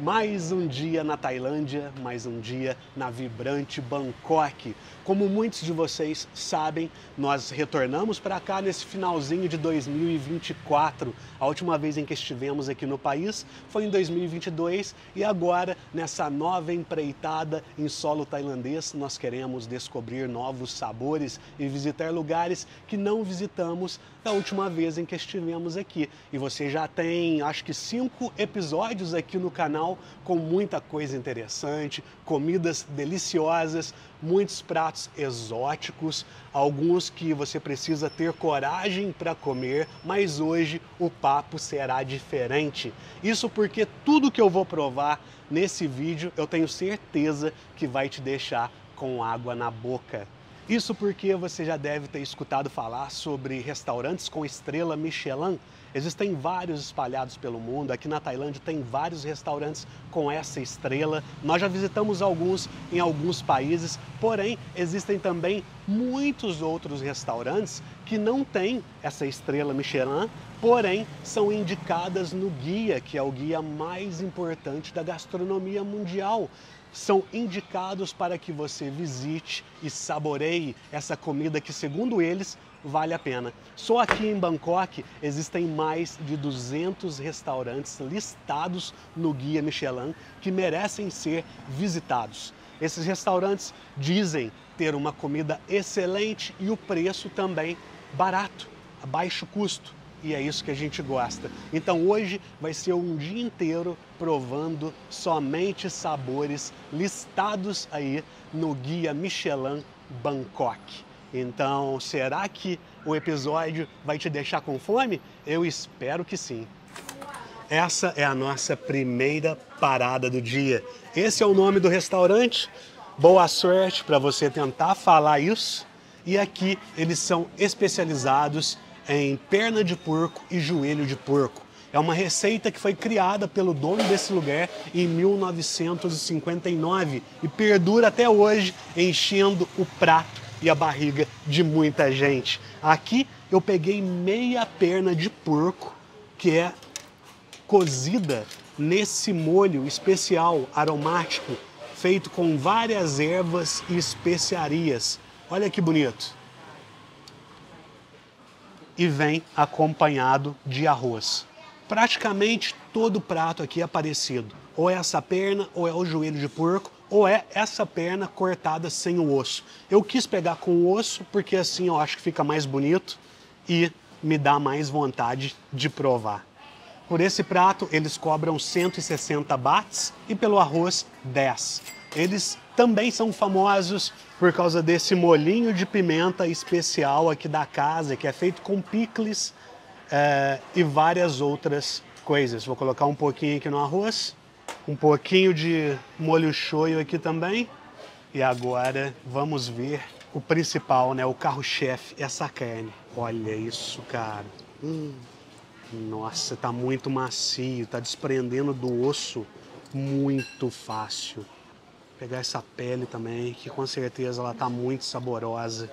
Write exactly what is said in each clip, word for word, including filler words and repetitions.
Mais um dia na Tailândia, mais um dia na vibrante Bangkok. Como muitos de vocês sabem, nós retornamos para cá nesse finalzinho de dois mil e vinte e quatro. A última vez em que estivemos aqui no país foi em dois mil e vinte e dois e agora, nessa nova empreitada em solo tailandês, nós queremos descobrir novos sabores e visitar lugares que não visitamos da última vez em que estivemos aqui. E você já tem, acho que cinco episódios aqui no canal com muita coisa interessante, comidas deliciosas, muitos pratos exóticos, alguns que você precisa ter coragem para comer, mas hoje o papo será diferente. Isso porque tudo que eu vou provar nesse vídeo eu tenho certeza que vai te deixar com água na boca. Isso porque você já deve ter escutado falar sobre restaurantes com estrela Michelin. Existem vários espalhados pelo mundo. Aqui na Tailândia tem vários restaurantes com essa estrela. Nós já visitamos alguns em alguns países, porém existem também muitos outros restaurantes que não têm essa estrela Michelin, porém são indicadas no guia, que é o guia mais importante da gastronomia mundial. São indicados para que você visite e saboreie essa comida que, segundo eles, vale a pena. Só aqui em Bangkok existem mais de duzentos restaurantes listados no Guia Michelin que merecem ser visitados. Esses restaurantes dizem ter uma comida excelente e o preço também barato, a baixo custo. E é isso que a gente gosta. Então hoje vai ser um dia inteiro provando somente sabores listados aí no Guia Michelin Bangkok. Então, será que o episódio vai te deixar com fome? Eu espero que sim. Essa é a nossa primeira parada do dia. Esse é o nome do restaurante. Boa sorte para você tentar falar isso. E aqui eles são especializados em perna de porco e joelho de porco. É uma receita que foi criada pelo dono desse lugar em mil novecentos e cinquenta e nove e perdura até hoje, enchendo o prato e a barriga de muita gente. Aqui eu peguei meia perna de porco, que é cozida nesse molho especial aromático, feito com várias ervas e especiarias. Olha que bonito. E vem acompanhado de arroz. Praticamente todo prato aqui é parecido. Ou é essa perna, ou é o joelho de porco, ou é essa perna cortada sem o osso. Eu quis pegar com o osso porque assim eu acho que fica mais bonito e me dá mais vontade de provar. Por esse prato eles cobram cento e sessenta bahts e pelo arroz dez. Eles também são famosos por causa desse molhinho de pimenta especial aqui da casa, que é feito com picles é, e várias outras coisas. Vou colocar um pouquinho aqui no arroz, um pouquinho de molho shoyu aqui também. E agora vamos ver o principal, né? O carro-chefe, essa carne. Olha isso, cara. Hum. Nossa, tá muito macio, tá desprendendo do osso muito fácil. Vou pegar essa pele também, que com certeza ela tá muito saborosa.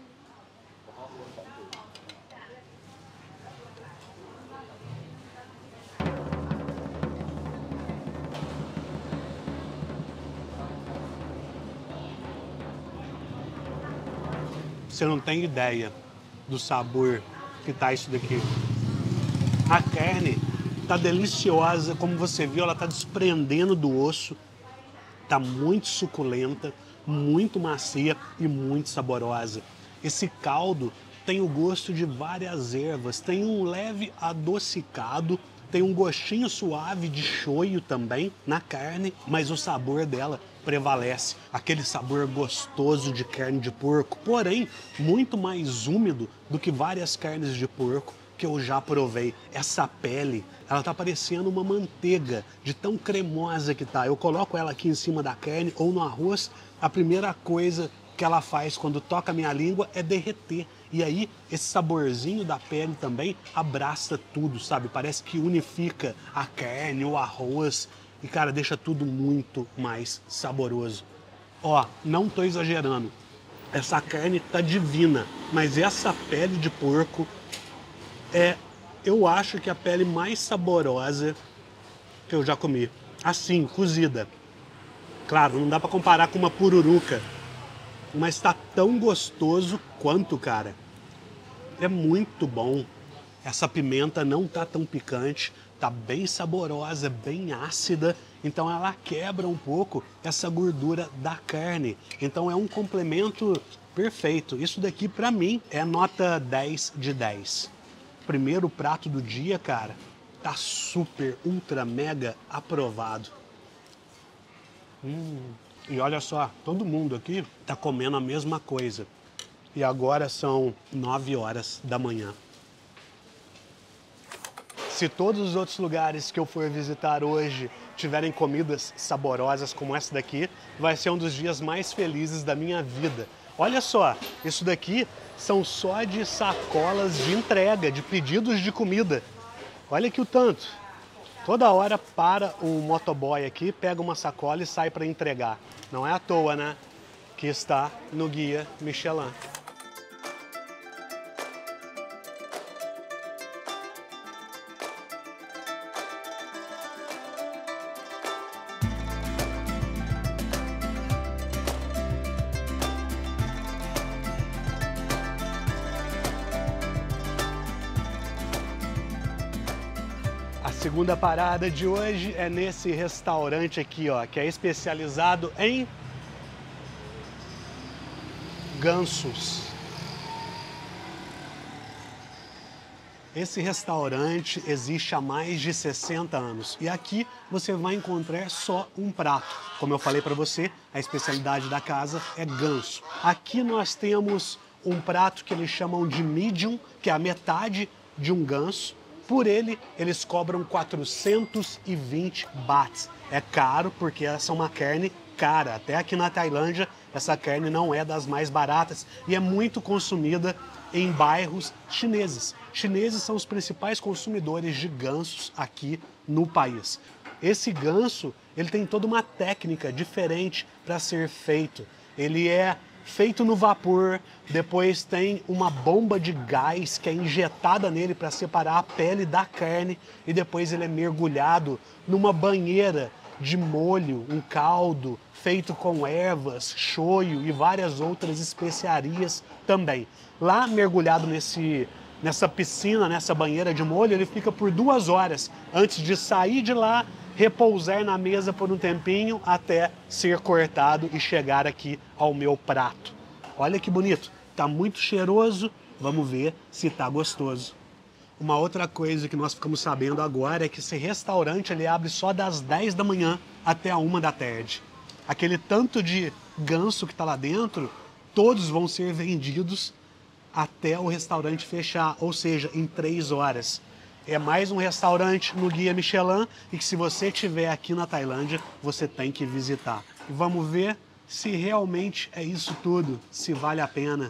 Você não tem ideia do sabor que tá isso daqui. A carne tá deliciosa, como você viu, ela tá desprendendo do osso. Tá muito suculenta, muito macia e muito saborosa. Esse caldo tem o gosto de várias ervas, tem um leve adocicado, tem um gostinho suave de shoyu também na carne, mas o sabor dela prevalece, aquele sabor gostoso de carne de porco, porém muito mais úmido do que várias carnes de porco que eu já provei. Essa pele, ela tá parecendo uma manteiga de tão cremosa que tá. Eu coloco ela aqui em cima da carne ou no arroz, a primeira coisa que ela faz quando toca a minha língua é derreter. E aí, esse saborzinho da pele também abraça tudo, sabe? Parece que unifica a carne, o arroz e, cara, deixa tudo muito mais saboroso. Ó, não tô exagerando. Essa carne tá divina, mas essa pele de porco é, eu acho que a pele mais saborosa que eu já comi. assim, cozida. Claro, não dá pra comparar com uma pururuca, mas tá tão gostoso quanto, cara. É muito bom. Essa pimenta não tá tão picante, tá bem saborosa, bem ácida, então ela quebra um pouco essa gordura da carne. Então é um complemento perfeito. Isso daqui pra mim é nota dez de dez. Primeiro prato do dia, cara, tá super, ultra, mega aprovado. Hum, e olha só, todo mundo aqui tá comendo a mesma coisa. E agora são nove horas da manhã. Se todos os outros lugares que eu for visitar hoje tiverem comidas saborosas como essa daqui, vai ser um dos dias mais felizes da minha vida. Olha só, isso daqui são só de sacolas de entrega, de pedidos de comida. Olha aqui o tanto. Toda hora para o motoboy aqui, pega uma sacola e sai para entregar. Não é à toa, né? Que está no guia Michelin. A segunda parada de hoje é nesse restaurante aqui, ó, que é especializado em gansos. Esse restaurante existe há mais de sessenta anos e aqui você vai encontrar só um prato. Como eu falei para você, a especialidade da casa é ganso. Aqui nós temos um prato que eles chamam de medium, que é a metade de um ganso. Por ele, eles cobram quatrocentos e vinte bahts. É caro porque essa é uma carne cara. Até aqui na Tailândia, essa carne não é das mais baratas e é muito consumida em bairros chineses. Chineses são os principais consumidores de gansos aqui no país. Esse ganso, ele tem toda uma técnica diferente para ser feito. Ele é feito no vapor, depois tem uma bomba de gás que é injetada nele para separar a pele da carne e depois ele é mergulhado numa banheira de molho, um caldo feito com ervas, shoyu e várias outras especiarias também. Lá mergulhado nesse, nessa piscina, nessa banheira de molho, ele fica por duas horas antes de sair de lá, repousar na mesa por um tempinho até ser cortado e chegar aqui ao meu prato. Olha que bonito, tá muito cheiroso, vamos ver se tá gostoso. Uma outra coisa que nós ficamos sabendo agora é que esse restaurante ele abre só das dez da manhã até a uma da tarde. Aquele tanto de ganso que tá lá dentro, todos vão ser vendidos até o restaurante fechar, ou seja, em três horas. É mais um restaurante no Guia Michelin e que se você estiver aqui na Tailândia, você tem que visitar. E vamos ver se realmente é isso tudo, se vale a pena.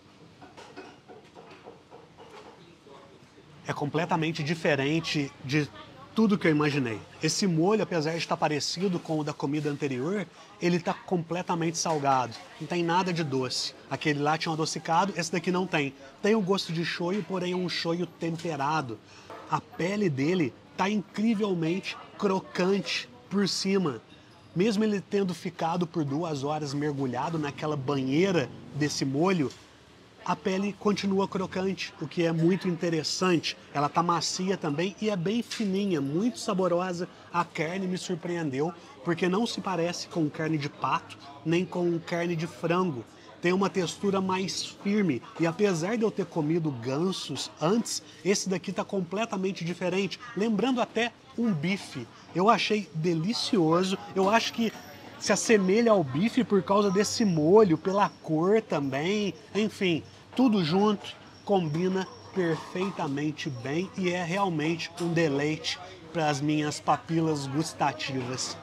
É completamente diferente de tudo que eu imaginei. Esse molho, apesar de estar parecido com o da comida anterior, ele está completamente salgado. Não tem nada de doce. Aquele lá tinha um adocicado, esse daqui não tem. Tem o gosto de shoyu, porém é um shoyu temperado. A pele dele está incrivelmente crocante por cima. Mesmo ele tendo ficado por duas horas mergulhado naquela banheira desse molho, a pele continua crocante, o que é muito interessante. Ela tá macia também e é bem fininha, muito saborosa. A carne me surpreendeu, porque não se parece com carne de pato, nem com carne de frango. Tem uma textura mais firme e apesar de eu ter comido gansos antes, esse daqui tá completamente diferente, lembrando até um bife. Eu achei delicioso, eu acho que se assemelha ao bife por causa desse molho, pela cor também, enfim, tudo junto combina perfeitamente bem e é realmente um deleite para as minhas papilas gustativas.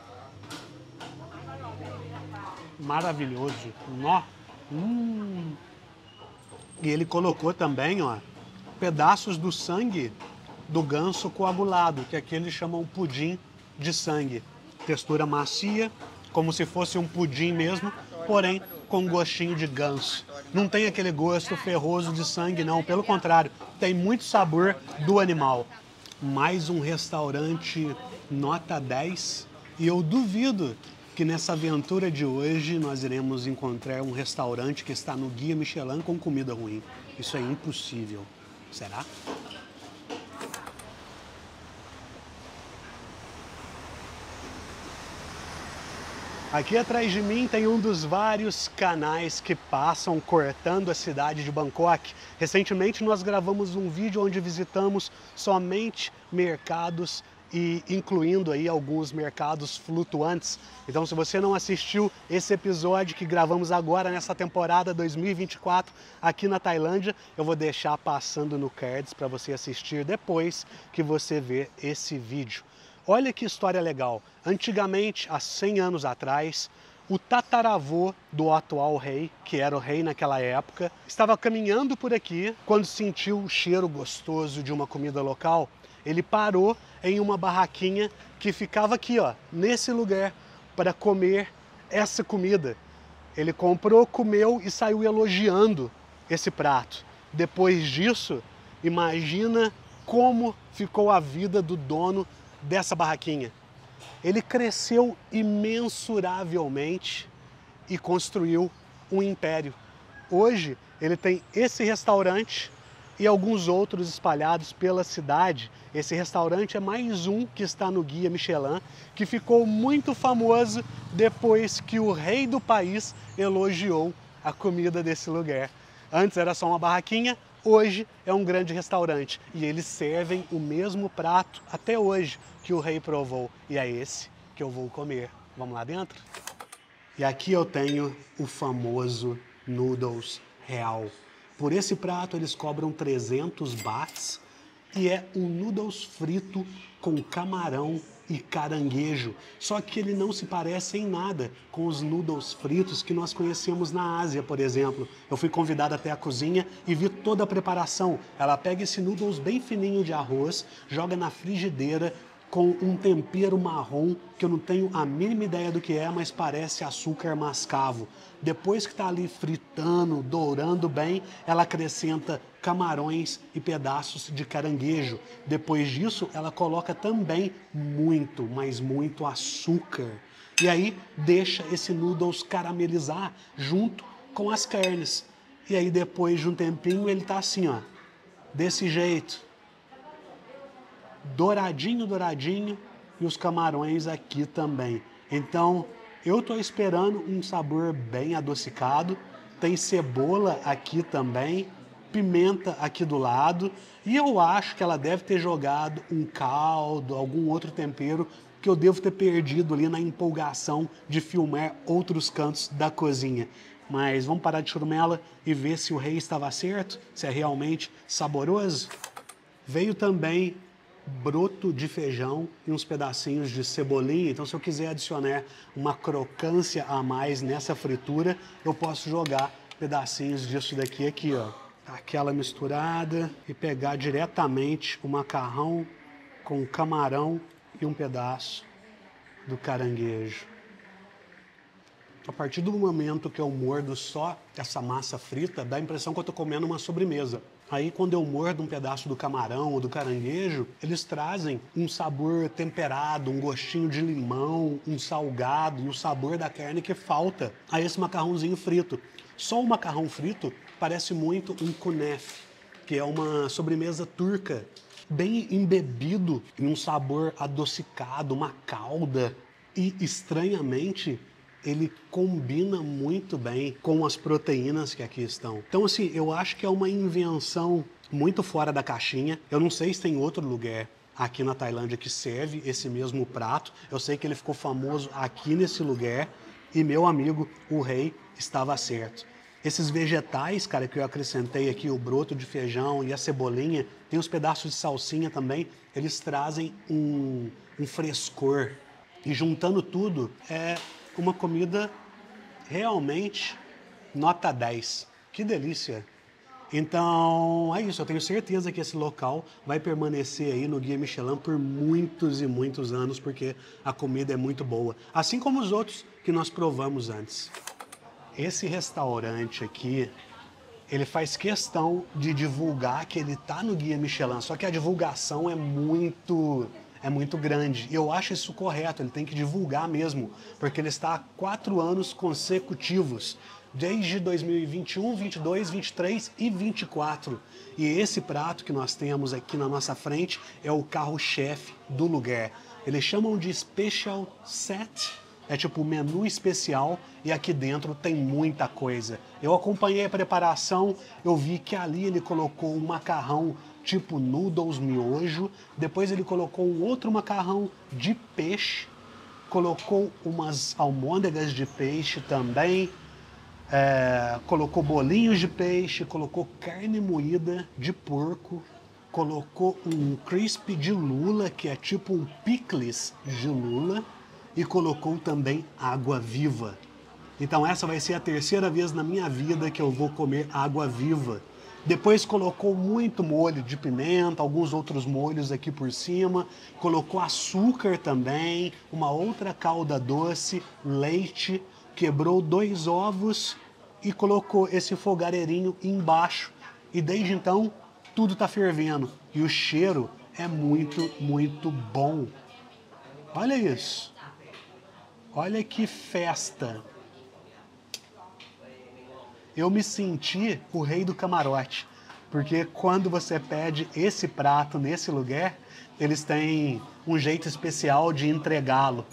Maravilhoso, nó. Hum. E ele colocou também, ó, pedaços do sangue do ganso coagulado, que aqui eles chamam pudim de sangue. Textura macia, como se fosse um pudim mesmo, porém com gostinho de ganso. Não tem aquele gosto ferroso de sangue, não. Pelo contrário, tem muito sabor do animal. Mais um restaurante nota dez E eu duvido que nessa aventura de hoje nós iremos encontrar um restaurante que está no Guia Michelin com comida ruim. Isso é impossível. Será? Aqui atrás de mim tem um dos vários canais que passam cortando a cidade de Bangkok. Recentemente nós gravamos um vídeo onde visitamos somente mercados e incluindo aí alguns mercados flutuantes. Então, se você não assistiu esse episódio que gravamos agora nessa temporada dois mil e vinte e quatro aqui na Tailândia, eu vou deixar passando no cards para você assistir depois que você ver esse vídeo. Olha que história legal. Antigamente, há cem anos atrás, o tataravô do atual rei, que era o rei naquela época, estava caminhando por aqui quando sentiu o cheiro gostoso de uma comida local. Ele parou em uma barraquinha que ficava aqui, ó, nesse lugar, para comer essa comida. Ele comprou, comeu e saiu elogiando esse prato. Depois disso, imagina como ficou a vida do dono dessa barraquinha. Ele cresceu imensuravelmente e construiu um império. Hoje ele tem esse restaurante e alguns outros espalhados pela cidade. Esse restaurante é mais um que está no Guia Michelin, que ficou muito famoso depois que o rei do país elogiou a comida desse lugar. Antes era só uma barraquinha, hoje é um grande restaurante e eles servem o mesmo prato até hoje que o rei provou. E é esse que eu vou comer. Vamos lá dentro? E aqui eu tenho o famoso noodles real. Por esse prato eles cobram trezentos bahts e é um noodles frito com camarão e caranguejo. Só que ele não se parece em nada com os noodles fritos que nós conhecemos na Ásia, por exemplo. Eu fui convidado até a cozinha e vi toda a preparação. Ela pega esse noodles bem fininho de arroz, joga na frigideira com um tempero marrom que eu não tenho a mínima ideia do que é, mas parece açúcar mascavo. Depois que está ali fritando, dourando bem, ela acrescenta camarões e pedaços de caranguejo. Depois disso, ela coloca também muito, mas muito açúcar. E aí deixa esse noodles caramelizar junto com as carnes. E aí depois de um tempinho ele tá assim, ó, desse jeito. Douradinho, douradinho, e os camarões aqui também. Então, eu estou esperando um sabor bem adocicado. Tem cebola aqui também, pimenta aqui do lado, e eu acho que ela deve ter jogado um caldo, algum outro tempero que eu devo ter perdido ali na empolgação de filmar outros cantos da cozinha. Mas vamos parar de churumela e ver se o rei estava certo, se é realmente saboroso. Veio também broto de feijão e uns pedacinhos de cebolinha. Então, se eu quiser adicionar uma crocância a mais nessa fritura, eu posso jogar pedacinhos disso daqui aqui, ó. Aquela misturada e pegar diretamente o macarrão com camarão e um pedaço do caranguejo. A partir do momento que eu mordo só essa massa frita, dá a impressão que eu estou comendo uma sobremesa. Aí, quando eu mordo um pedaço do camarão ou do caranguejo, eles trazem um sabor temperado, um gostinho de limão, um salgado e o sabor da carne que falta a esse macarrãozinho frito. Só o macarrão frito parece muito um kunefe, que é uma sobremesa turca, bem embebido em um sabor adocicado, uma calda. E, estranhamente, ele combina muito bem com as proteínas que aqui estão. Então, assim, eu acho que é uma invenção muito fora da caixinha. Eu não sei se tem outro lugar aqui na Tailândia que serve esse mesmo prato. Eu sei que ele ficou famoso aqui nesse lugar e meu amigo, o rei, estava certo. Esses vegetais, cara, que eu acrescentei aqui, o broto de feijão e a cebolinha, tem os pedaços de salsinha também, eles trazem um, um frescor. E juntando tudo, é uma comida realmente nota dez. Que delícia! Então, é isso. Eu tenho certeza que esse local vai permanecer aí no Guia Michelin por muitos e muitos anos, porque a comida é muito boa. Assim como os outros que nós provamos antes. Esse restaurante aqui, ele faz questão de divulgar que ele está no Guia Michelin, só que a divulgação é muito... é muito grande. E eu acho isso correto, ele tem que divulgar mesmo, porque ele está há quatro anos consecutivos, desde dois mil e vinte e um, vinte e dois, vinte e três e vinte e quatro. E esse prato que nós temos aqui na nossa frente é o carro-chefe do lugar. Eles chamam de Special Set, é tipo menu especial, e aqui dentro tem muita coisa. Eu acompanhei a preparação, eu vi que ali ele colocou um macarrão tipo noodles miojo, depois ele colocou um outro macarrão de peixe, colocou umas almôndegas de peixe também, é, colocou bolinhos de peixe, colocou carne moída de porco, colocou um crispy de lula, que é tipo um picles de lula, e colocou também água viva. Então essa vai ser a terceira vez na minha vida que eu vou comer água viva. Depois colocou muito molho de pimenta, alguns outros molhos aqui por cima, colocou açúcar também, uma outra calda doce, leite, quebrou dois ovos e colocou esse fogareirinho embaixo. E desde então tudo está fervendo e o cheiro é muito, muito bom. Olha isso. Olha que festa! Eu me senti o rei do camarote, porque quando você pede esse prato nesse lugar, eles têm um jeito especial de entregá-lo.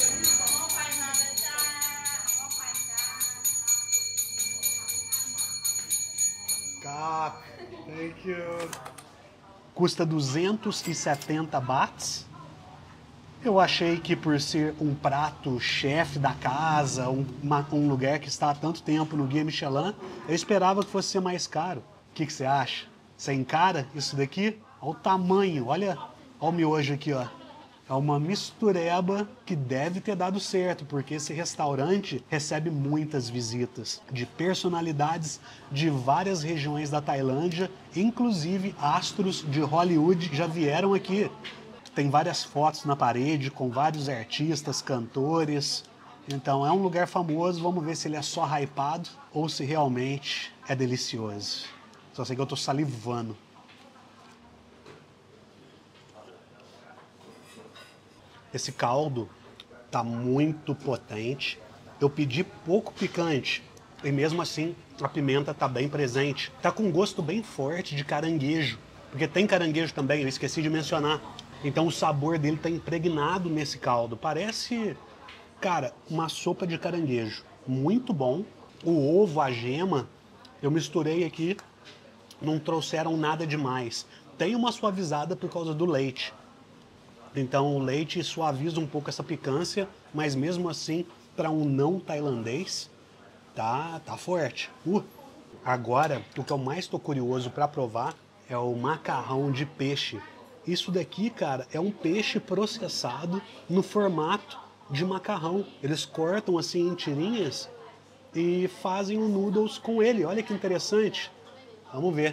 Thank you. Custa duzentos e setenta bahts. Eu achei que por ser um prato chefe da casa, um, uma, um lugar que está há tanto tempo no Guia Michelin, eu esperava que fosse ser mais caro. O que, que você acha? Você encara isso daqui? Olha o tamanho, olha, olha o miojo aqui, ó. É uma mistureba que deve ter dado certo, porque esse restaurante recebe muitas visitas de personalidades de várias regiões da Tailândia, inclusive astros de Hollywood já vieram aqui. Tem várias fotos na parede com vários artistas, cantores. Então é um lugar famoso, vamos ver se ele é só hypado ou se realmente é delicioso. Só sei que eu tô salivando. Esse caldo tá muito potente. Eu pedi pouco picante e mesmo assim a pimenta tá bem presente. Tá com um gosto bem forte de caranguejo, porque tem caranguejo também, eu esqueci de mencionar. Então o sabor dele tá impregnado nesse caldo. Parece, cara, uma sopa de caranguejo. Muito bom. O ovo, a gema, eu misturei aqui, não trouxeram nada demais. Tem uma suavizada por causa do leite. Então o leite suaviza um pouco essa picância, mas mesmo assim, para um não tailandês, tá, tá forte. Uh. Agora, o que eu mais tô curioso para provar é o macarrão de peixe. Isso daqui, cara, é um peixe processado no formato de macarrão. Eles cortam assim em tirinhas e fazem um noodles com ele. Olha que interessante. Vamos ver.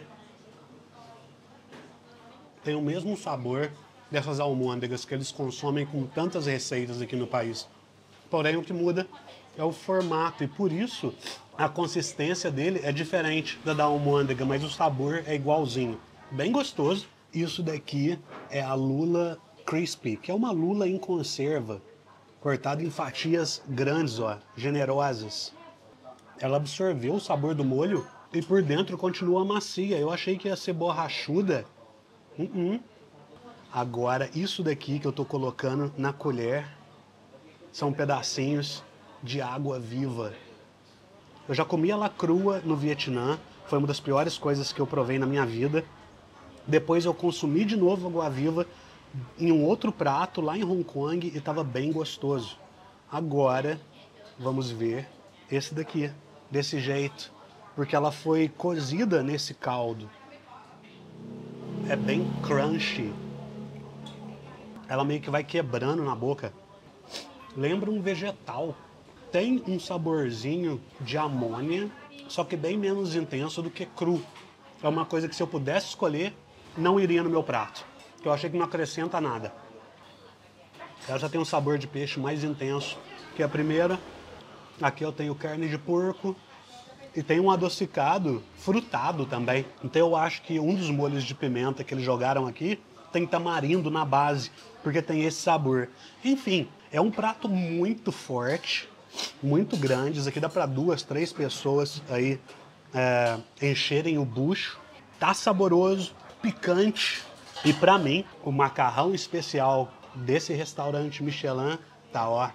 Tem o mesmo sabor dessas almôndegas que eles consomem com tantas receitas aqui no país. Porém, o que muda é o formato e por isso a consistência dele é diferente da da almôndega, mas o sabor é igualzinho. Bem gostoso. Isso daqui é a lula crispy, que é uma lula em conserva, cortada em fatias grandes, ó, generosas. Ela absorveu o sabor do molho e por dentro continua macia. Eu achei que ia ser borrachuda. Uh-uh. Agora, isso daqui que eu tô colocando na colher são pedacinhos de água viva. Eu já comi ela crua no Vietnã, foi uma das piores coisas que eu provei na minha vida. Depois eu consumi de novo água viva em um outro prato lá em Hong Kong e estava bem gostoso. Agora, vamos ver esse daqui, desse jeito, porque ela foi cozida nesse caldo. É bem crunchy. Ela meio que vai quebrando na boca. Lembra um vegetal. Tem um saborzinho de amônia, só que bem menos intenso do que cru. É uma coisa que se eu pudesse escolher, não iria no meu prato. Eu achei que não acrescenta nada. Ela já tem um sabor de peixe mais intenso que a primeira. Aqui eu tenho carne de porco e tem um adocicado frutado também. Então eu acho que um dos molhos de pimenta que eles jogaram aqui tem tamarindo na base, porque tem esse sabor. Enfim, é um prato muito forte, muito grande. Isso aqui dá para duas, três pessoas aí é, encherem o bucho. Tá saboroso, picante. E para mim, o macarrão especial desse restaurante Michelin tá, ó,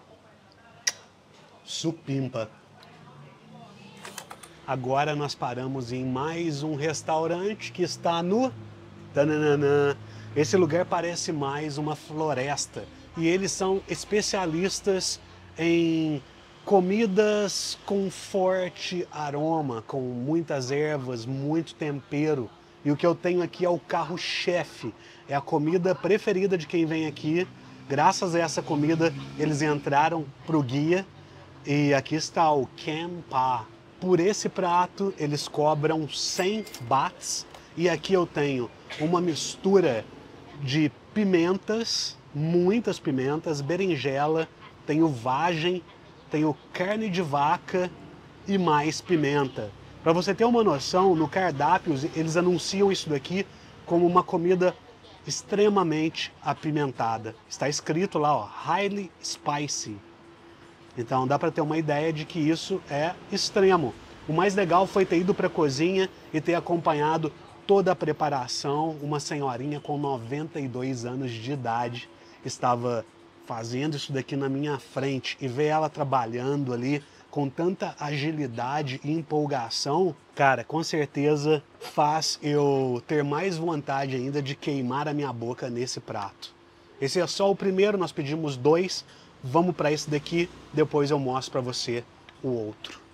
supimpa. Agora nós paramos em mais um restaurante que está no... Tananana. Esse lugar parece mais uma floresta. E eles são especialistas em comidas com forte aroma, com muitas ervas, muito tempero. E o que eu tenho aqui é o carro-chefe. É a comida preferida de quem vem aqui. Graças a essa comida, eles entraram pro guia. E aqui está o Kempa. Por esse prato, eles cobram cem bahts. E aqui eu tenho uma mistura de pimentas, muitas pimentas, berinjela, tenho vagem, tenho carne de vaca e mais pimenta. Para você ter uma noção, no cardápio eles anunciam isso daqui como uma comida extremamente apimentada. Está escrito lá, ó, highly spicy. Então dá para ter uma ideia de que isso é extremo. O mais legal foi ter ido para a cozinha e ter acompanhado toda a preparação. Uma senhorinha com noventa e dois anos de idade estava fazendo isso daqui na minha frente, e ver ela trabalhando ali com tanta agilidade e empolgação, cara, com certeza faz eu ter mais vontade ainda de queimar a minha boca nesse prato. Esse é só o primeiro, nós pedimos dois. Vamos para esse daqui, depois eu mostro para você o outro.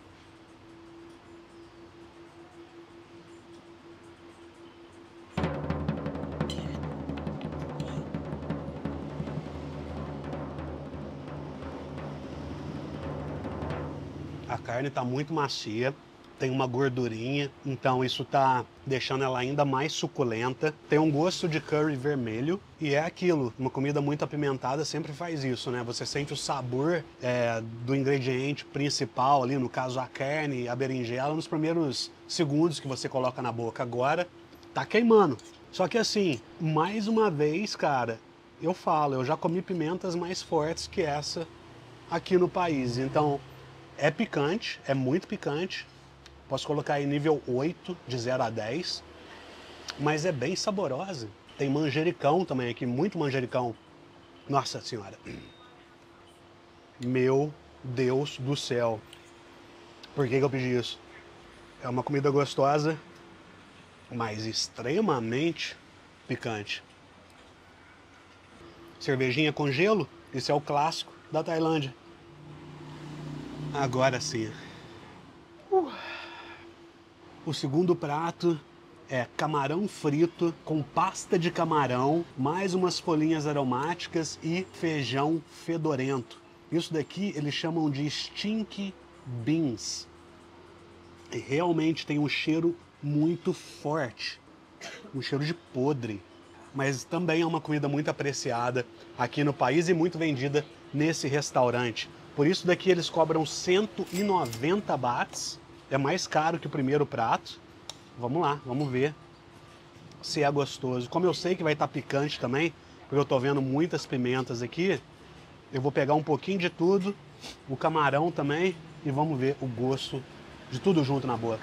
A carne está muito macia, tem uma gordurinha, então isso está deixando ela ainda mais suculenta. Tem um gosto de curry vermelho e é aquilo, uma comida muito apimentada sempre faz isso, né? Você sente o sabor é, do ingrediente principal ali, no caso a carne e a berinjela, nos primeiros segundos que você coloca na boca. Agora tá queimando. Só que assim, mais uma vez, cara, eu falo, eu já comi pimentas mais fortes que essa aqui no país, então... É picante, é muito picante. Posso colocar aí nível oito, de zero a dez. Mas é bem saborosa. Tem manjericão também aqui, muito manjericão. Nossa Senhora. Meu Deus do céu. Por que que eu pedi isso? É uma comida gostosa, mas extremamente picante. Cervejinha com gelo, esse é o clássico da Tailândia. Agora sim. Uh. O segundo prato é camarão frito com pasta de camarão, mais umas folhinhas aromáticas e feijão fedorento. Isso daqui eles chamam de stink beans. E realmente tem um cheiro muito forte, um cheiro de podre. Mas também é uma comida muito apreciada aqui no país e muito vendida nesse restaurante. Por isso daqui eles cobram cento e noventa bahts, é mais caro que o primeiro prato. Vamos lá, vamos ver se é gostoso. Como eu sei que vai estar picante também, porque eu tô vendo muitas pimentas aqui, eu vou pegar um pouquinho de tudo, o camarão também, e vamos ver o gosto de tudo junto na boca.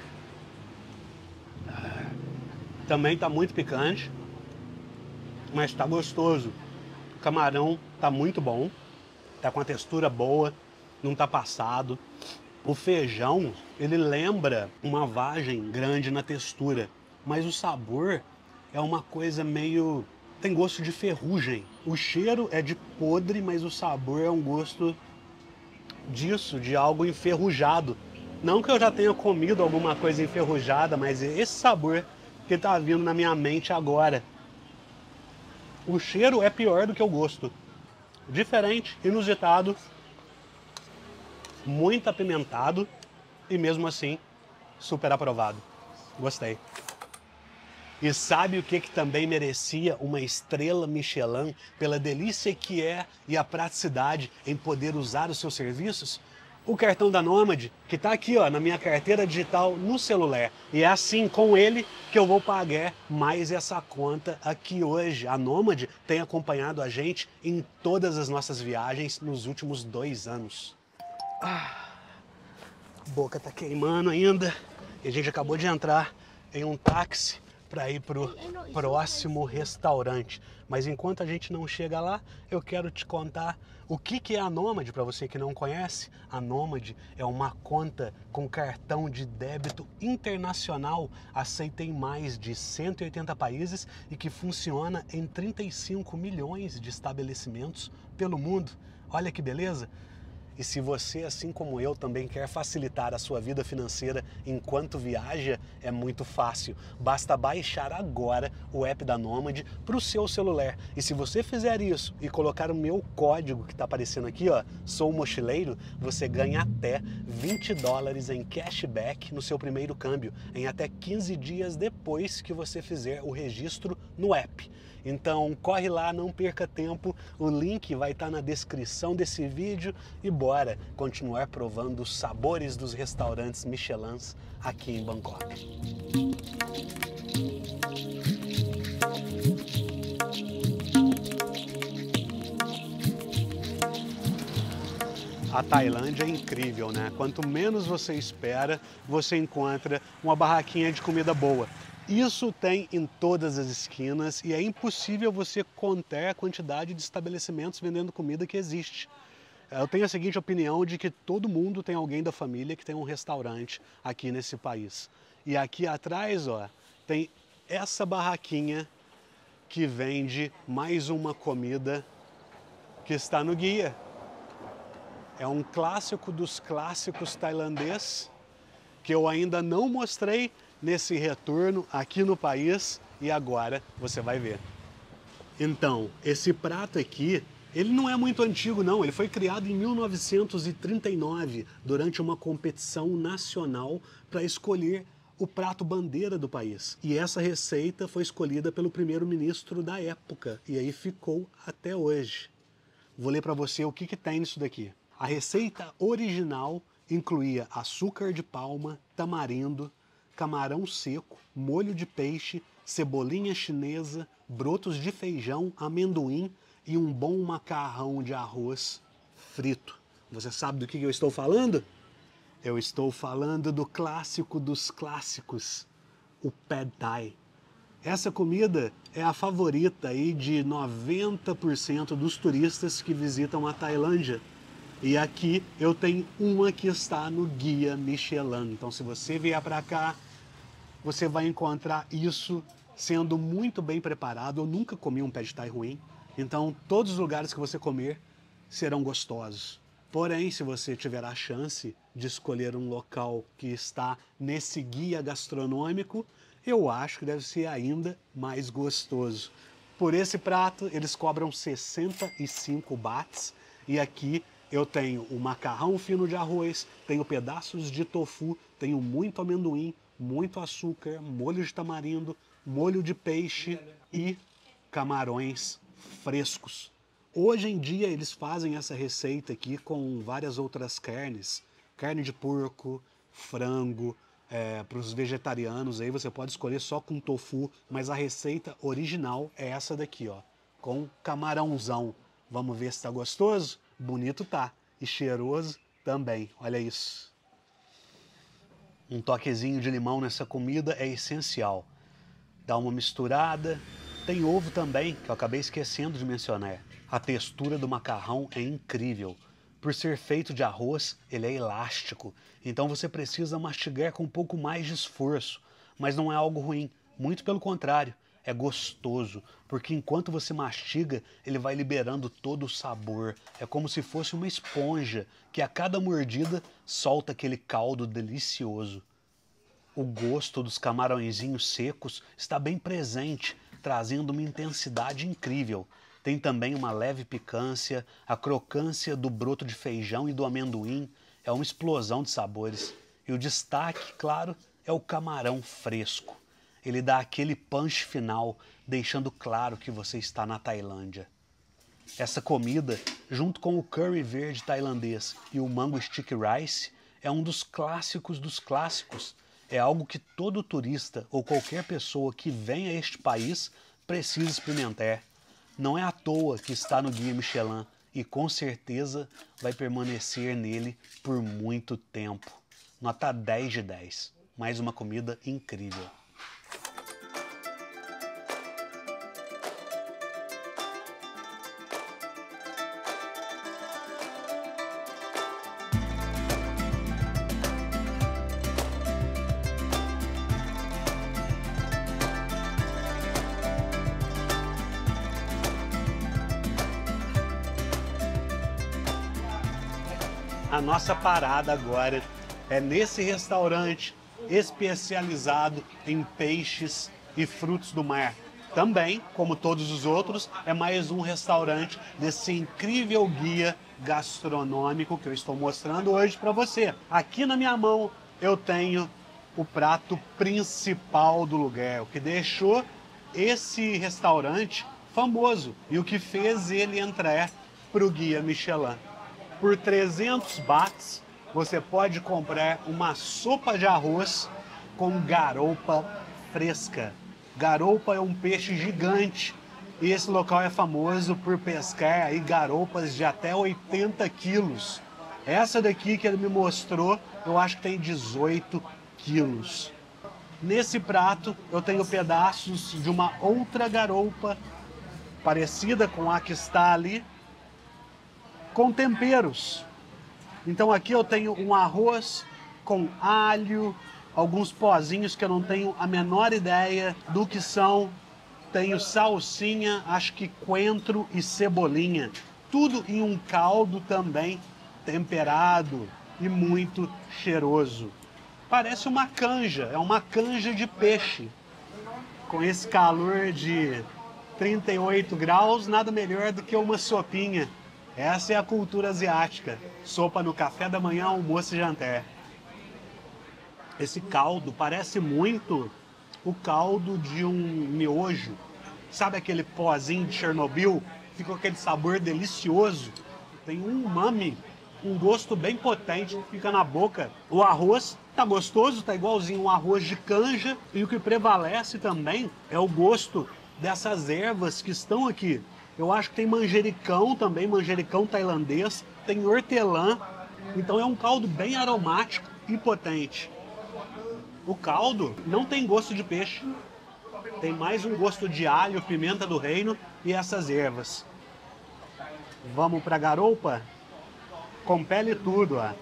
Também tá muito picante, mas tá gostoso. O camarão tá muito bom, tá com a textura boa, não tá passado. O feijão, ele lembra uma vagem grande na textura, mas o sabor é uma coisa meio... tem gosto de ferrugem. O cheiro é de podre, mas o sabor é um gosto disso, de algo enferrujado. Não que eu já tenha comido alguma coisa enferrujada, mas é esse sabor que tá vindo na minha mente agora. O cheiro é pior do que o gosto. Diferente, inusitado, muito apimentado e mesmo assim super aprovado. Gostei. E sabe o que, que também merecia uma estrela Michelin pela delícia que é e a praticidade em poder usar os seus serviços? O cartão da Nômade, que está aqui ó, na minha carteira digital no celular. E é assim, com ele, que eu vou pagar mais essa conta aqui hoje. A Nômade tem acompanhado a gente em todas as nossas viagens nos últimos dois anos. Ah, a boca tá queimando ainda. E a gente acabou de entrar em um táxi para ir para o próximo restaurante. Mas enquanto a gente não chega lá, eu quero te contar o que que é a Nômade, para você que não conhece. A Nômade é uma conta com cartão de débito internacional, aceita em mais de cento e oitenta países e que funciona em trinta e cinco milhões de estabelecimentos pelo mundo. Olha que beleza! E se você, assim como eu, também quer facilitar a sua vida financeira enquanto viaja, é muito fácil. Basta baixar agora o app da Nômade para o seu celular. E se você fizer isso e colocar o meu código que está aparecendo aqui, ó, Sou Mochileiro, você ganha até vinte dólares em cashback no seu primeiro câmbio, em até quinze dias depois que você fizer o registro no app. Então corre lá, não perca tempo, o link vai estar na descrição desse vídeo e bora continuar provando os sabores dos restaurantes Michelins aqui em Bangkok. A Tailândia é incrível, né? Quanto menos você espera, você encontra uma barraquinha de comida boa. Isso tem em todas as esquinas e é impossível você contar a quantidade de estabelecimentos vendendo comida que existe. Eu tenho a seguinte opinião de que todo mundo tem alguém da família que tem um restaurante aqui nesse país. E aqui atrás, ó, tem essa barraquinha que vende mais uma comida que está no guia. É um clássico dos clássicos tailandês que eu ainda não mostrei nesse retorno aqui no país e agora você vai ver. Então, esse prato aqui, ele não é muito antigo não, ele foi criado em mil novecentos e trinta e nove, durante uma competição nacional para escolher o prato bandeira do país. E essa receita foi escolhida pelo primeiro-ministro da época e aí ficou até hoje. Vou ler para você o que que tem nisso daqui. A receita original incluía açúcar de palma, tamarindo, camarão seco, molho de peixe, cebolinha chinesa, brotos de feijão, amendoim e um bom macarrão de arroz frito. Você sabe do que eu estou falando? Eu estou falando do clássico dos clássicos, o Pad Thai. Essa comida é a favorita aí de noventa por cento dos turistas que visitam a Tailândia. E aqui eu tenho uma que está no guia Michelin. Então, se você vier para cá, você vai encontrar isso sendo muito bem preparado. Eu nunca comi um Pad Thai ruim. Então, todos os lugares que você comer serão gostosos. Porém, se você tiver a chance de escolher um local que está nesse guia gastronômico, eu acho que deve ser ainda mais gostoso. Por esse prato, eles cobram sessenta e cinco bahts. E aqui eu tenho o macarrão fino de arroz, tenho pedaços de tofu, tenho muito amendoim, muito açúcar, molho de tamarindo, molho de peixe e camarões frescos. Hoje em dia eles fazem essa receita aqui com várias outras carnes, carne de porco, frango, é, para os vegetarianos aí você pode escolher só com tofu, mas a receita original é essa daqui, ó, com camarãozão. Vamos ver se tá gostoso? Bonito tá. E cheiroso também. Olha isso. Um toquezinho de limão nessa comida é essencial. Dá uma misturada. Tem ovo também, que eu acabei esquecendo de mencionar. A textura do macarrão é incrível. Por ser feito de arroz, ele é elástico. Então você precisa mastigar com um pouco mais de esforço. Mas não é algo ruim. Muito pelo contrário. É gostoso, porque enquanto você mastiga, ele vai liberando todo o sabor. É como se fosse uma esponja, que a cada mordida solta aquele caldo delicioso. O gosto dos camarõezinhos secos está bem presente, trazendo uma intensidade incrível. Tem também uma leve picância, a crocância do broto de feijão e do amendoim. É uma explosão de sabores. E o destaque, claro, é o camarão fresco. Ele dá aquele punch final, deixando claro que você está na Tailândia. Essa comida, junto com o curry verde tailandês e o mango sticky rice, é um dos clássicos dos clássicos. É algo que todo turista ou qualquer pessoa que vem a este país precisa experimentar. Não é à toa que está no Guia Michelin e com certeza vai permanecer nele por muito tempo. Nota dez de dez. Mais uma comida incrível. A nossa parada agora é nesse restaurante especializado em peixes e frutos do mar. Também, como todos os outros, é mais um restaurante desse incrível guia gastronômico que eu estou mostrando hoje para você. Aqui na minha mão eu tenho o prato principal do lugar, o que deixou esse restaurante famoso e o que fez ele entrar para o Guia Michelin. Por trezentos bahts, você pode comprar uma sopa de arroz com garoupa fresca. Garoupa é um peixe gigante e esse local é famoso por pescar aí garoupas de até oitenta quilos. Essa daqui que ele me mostrou, eu acho que tem dezoito quilos. Nesse prato, eu tenho pedaços de uma outra garoupa parecida com a que está ali, com temperos. Então aqui eu tenho um arroz com alho, alguns pozinhos que eu não tenho a menor ideia do que são. Tenho salsinha, acho que coentro e cebolinha. Tudo em um caldo também temperado e muito cheiroso. Parece uma canja, é uma canja de peixe. Com esse calor de trinta e oito graus, nada melhor do que uma sopinha. Essa é a cultura asiática. Sopa no café da manhã, almoço e jantar. Esse caldo parece muito o caldo de um miojo. Sabe aquele pozinho de Chernobyl? Fica com aquele sabor delicioso. Tem um umami, um gosto bem potente que fica na boca. O arroz tá gostoso, tá igualzinho um arroz de canja. E o que prevalece também é o gosto dessas ervas que estão aqui. Eu acho que tem manjericão também, manjericão tailandês, tem hortelã, então é um caldo bem aromático e potente. O caldo não tem gosto de peixe, tem mais um gosto de alho, pimenta do reino e essas ervas. Vamos para a garoupa? Com pele e tudo, ó.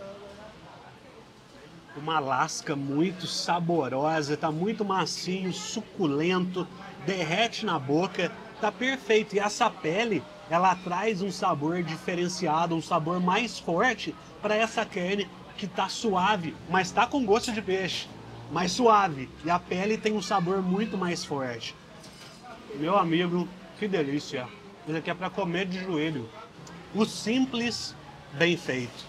Uma lasca muito saborosa, tá muito macio, suculento, derrete na boca. Tá perfeito. E essa pele, ela traz um sabor diferenciado, um sabor mais forte para essa carne que tá suave, mas tá com gosto de peixe, mais suave. E a pele tem um sabor muito mais forte. Meu amigo, que delícia. Isso aqui é para comer de joelho. O simples, bem feito.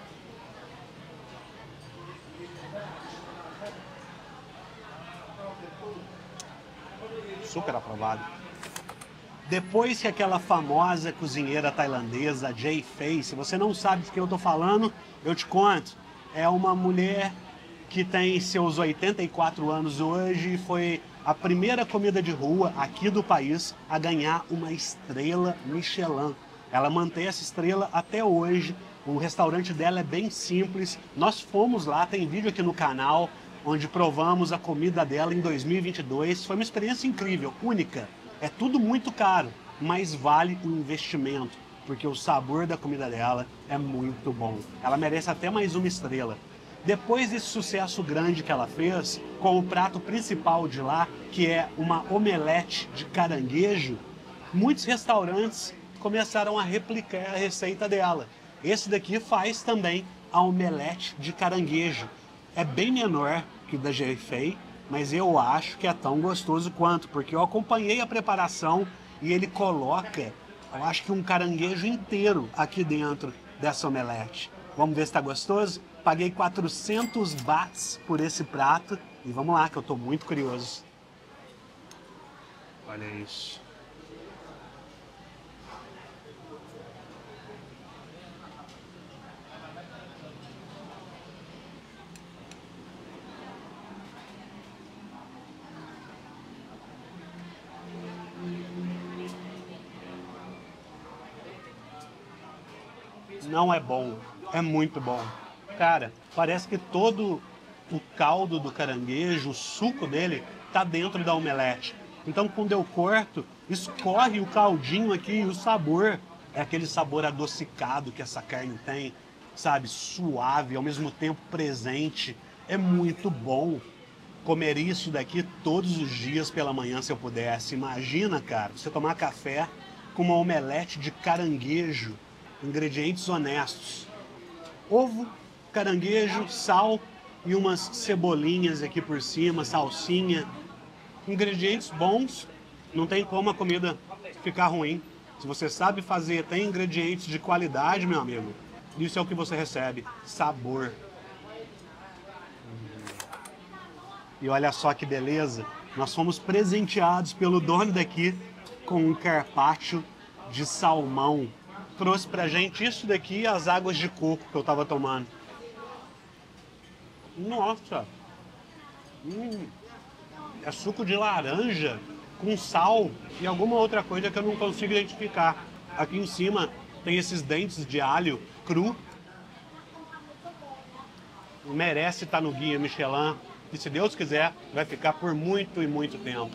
Super aprovado. Depois que aquela famosa cozinheira tailandesa, Jay Fay, se você não sabe do que eu tô falando, eu te conto. É uma mulher que tem seus oitenta e quatro anos hoje e foi a primeira comida de rua aqui do país a ganhar uma estrela Michelin. Ela mantém essa estrela até hoje. O restaurante dela é bem simples. Nós fomos lá, tem vídeo aqui no canal, onde provamos a comida dela em dois mil e vinte e dois. Foi uma experiência incrível, única. É tudo muito caro, mas vale o investimento, porque o sabor da comida dela é muito bom. Ela merece até mais uma estrela. Depois desse sucesso grande que ela fez, com o prato principal de lá, que é uma omelete de caranguejo, muitos restaurantes começaram a replicar a receita dela. Esse daqui faz também a omelete de caranguejo. É bem menor que o da Jay Fay, mas eu acho que é tão gostoso quanto, porque eu acompanhei a preparação e ele coloca, eu acho que um caranguejo inteiro aqui dentro dessa omelete. Vamos ver se tá gostoso? Paguei quatrocentos bahts por esse prato e vamos lá, que eu tô muito curioso. Olha isso. não é bom, é muito bom. Cara, parece que todo o caldo do caranguejo, o suco dele, tá dentro da omelete. Então, quando eu corto, escorre o caldinho aqui e o sabor é aquele sabor adocicado que essa carne tem, sabe? Suave, ao mesmo tempo presente. É muito bom comer isso daqui todos os dias pela manhã, se eu pudesse. Imagina, cara, você tomar café com uma omelete de caranguejo, ingredientes honestos. Ovo, caranguejo, sal e umas cebolinhas aqui por cima, salsinha. Ingredientes bons, não tem como a comida ficar ruim. Se você sabe fazer, tem ingredientes de qualidade, meu amigo, isso é o que você recebe, sabor. E olha só que beleza, nós fomos presenteados pelo dono daqui com um carpaccio de salmão. Trouxe pra gente isso daqui e as águas de coco que eu tava tomando. Nossa! Hum, é suco de laranja com sal e alguma outra coisa que eu não consigo identificar. Aqui em cima tem esses dentes de alho cru. Merece estar no Guia Michelin. E se Deus quiser, vai ficar por muito e muito tempo.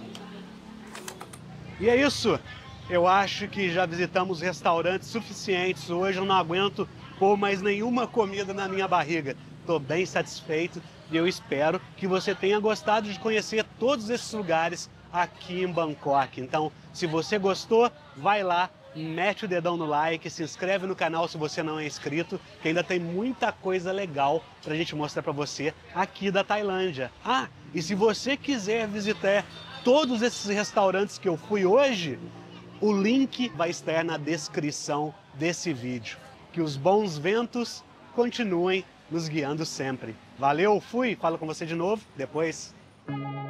E é isso. Eu acho que já visitamos restaurantes suficientes. Hoje eu não aguento pôr mais nenhuma comida na minha barriga. Estou bem satisfeito e eu espero que você tenha gostado de conhecer todos esses lugares aqui em Bangkok. Então, se você gostou, vai lá, mete o dedão no like, se inscreve no canal se você não é inscrito, que ainda tem muita coisa legal pra gente mostrar pra você aqui da Tailândia. Ah, e se você quiser visitar todos esses restaurantes que eu fui hoje, o link vai estar na descrição desse vídeo. Que os bons ventos continuem nos guiando sempre. Valeu, fui, falo com você de novo depois.